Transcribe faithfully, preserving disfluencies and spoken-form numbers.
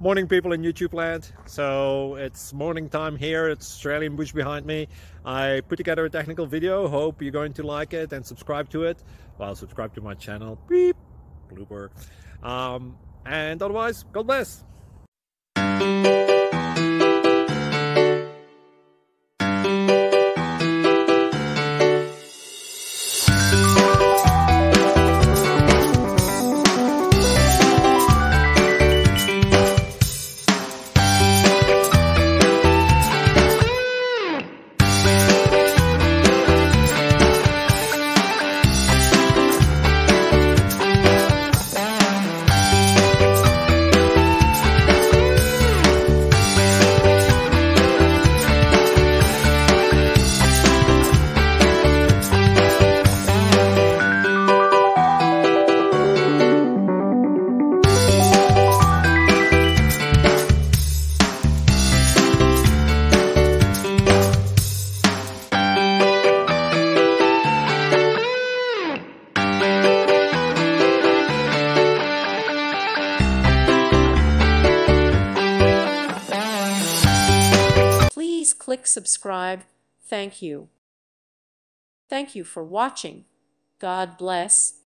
Morning, people in YouTube land. So it's morning time here. It's Australian bush behind me. I put together a technical video. Hope you're going to like it and subscribe to it. Well, subscribe to my channel. Beep. Blooper. Um, and otherwise, God bless. Please click subscribe. Thank you. Thank you for watching. God bless.